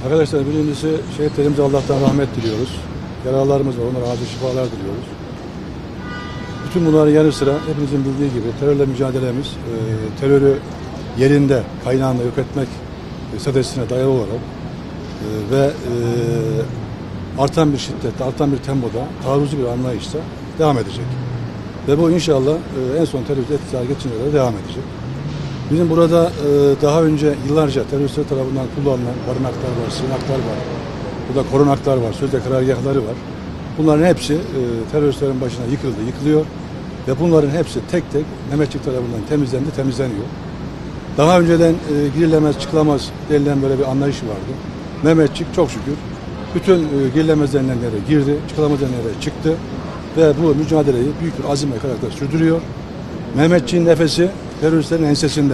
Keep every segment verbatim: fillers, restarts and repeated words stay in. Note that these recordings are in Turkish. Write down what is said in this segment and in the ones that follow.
Arkadaşlar birincisi şehitlerimize Allah'tan rahmet diliyoruz. Yaralılarımız var, onlara acil şifalar diliyoruz. Bütün bunların yanı sıra hepinizin bildiği gibi terörle mücadelemiz, e, terörü yerinde, kaynağında yok etmek stratejisine dayalı olarak e, ve e, artan bir şiddette, artan bir tempoda, taarruzu bir anlayışla devam edecek. Ve bu inşallah e, en son terörist etkisiz hale geçince kadar devam edecek. Bizim burada e, daha önce yıllarca teröristler tarafından kullanılan barınaklar var, sığınaklar var, burada korunaklar var, sözde karargahları var. Bunların hepsi e, teröristlerin başına yıkıldı, yıkılıyor ve bunların hepsi tek tek Mehmetçik tarafından temizlendi, temizleniyor. Daha önceden e, girilemez, çıkılamaz denilen böyle bir anlayış vardı. Mehmetçik çok şükür bütün e, girilemez denilen yere girdi, çıkılamaz denilen yere çıktı ve bu mücadeleyi büyük bir azim ve karakter sürdürüyor. Mehmetçik'in nefesi teröristlerin ensesinde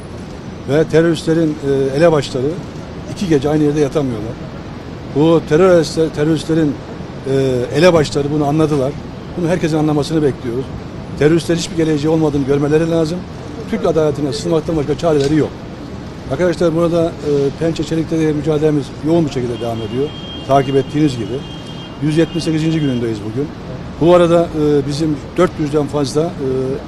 ve teröristlerin e, elebaşları iki gece aynı yerde yatamıyorlar. Bu teröristler, teröristlerin e, elebaşları bunu anladılar. Bunu herkesin anlamasını bekliyoruz. Teröristlerin hiçbir geleceği olmadığını görmeleri lazım. Türk adaletine sığınmaktan başka çareleri yok. Arkadaşlar burada e, Pençe Çelik'te de mücadelemiz yoğun bir şekilde devam ediyor. Takip ettiğiniz gibi. yüz yetmiş sekizinci günündeyiz bugün. Bu arada e, bizim dört yüzden fazla e,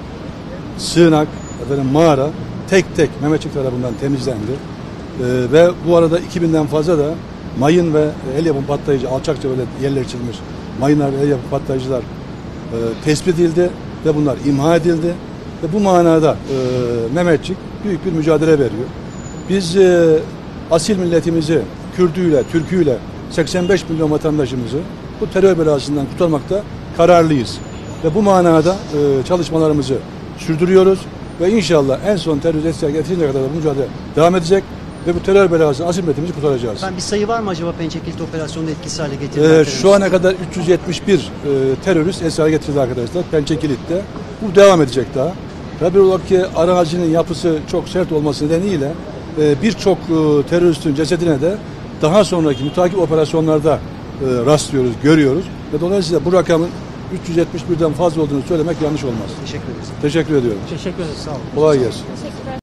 sığınak, efendim, mağara tek tek Mehmetçik tarafından temizlendi. E, ve bu arada iki binden fazla da mayın ve el yapımı patlayıcı, alçakça böyle yerleştirilmiş mayınlar ve el yapımı patlayıcılar e, tespit edildi ve bunlar imha edildi. Ve bu manada e, Mehmetçik büyük bir mücadele veriyor. Biz e, asil milletimizi, Kürdüyle, Türküyle seksen beş milyon vatandaşımızı bu terör belasından kurtarmakta kararlıyız. Ve bu manada e, çalışmalarımızı sürdürüyoruz ve inşallah en son terörist etkisiz getirince kadar da bu mücadele devam edecek ve bu terör belasından asil milletimizi kurtaracağız. Ben bir sayı var mı acaba Pençe Kilit operasyonunda etkisiz hale getirilen? Ee, şu ana kadar üç yüz yetmiş bir e, terörist esir hale getirildi arkadaşlar. Pençe Kilit'te. Bu devam edecek daha. Tabii olarak ki arazinin yapısı çok sert olması nedeniyle e, birçok e, teröristin cesedine de daha sonraki mütakip operasyonlarda e, rastlıyoruz, görüyoruz. Ve dolayısıyla bu rakamın üç yüz yetmiş birden fazla olduğunu söylemek yanlış olmaz. Teşekkür ederiz. Teşekkür ediyorum. Teşekkür ederiz. Sağ olun. Kolay gelsin. Teşekkürler.